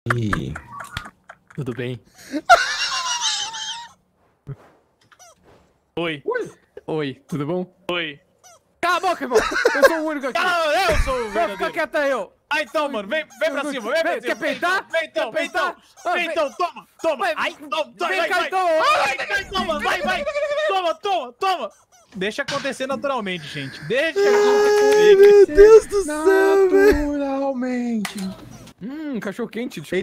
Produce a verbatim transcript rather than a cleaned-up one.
Ih. Tudo bem? Oi. Oi. Oi, tudo bom? Oi. Cala a boca, irmão! Eu sou o único aqui! Ah, eu sou o Vai ficar verdadeiro. quieto aí, eu! Ah, então, mano, vem, vem pra cima, vem pra Quer cima. peitar? Vem então, Quer vem então. peitar? Ah, Vem vem. então, toma, toma. Vai, Ai, toma, vai, vem vai, cá, vai. então. Ai, vai, toma, vai, vai. Toma, toma, toma. Deixa acontecer naturalmente, gente. Deixa acontecer. Meu Deus do céu, velho. Naturalmente. Hum, cachorro quente. Deixa eu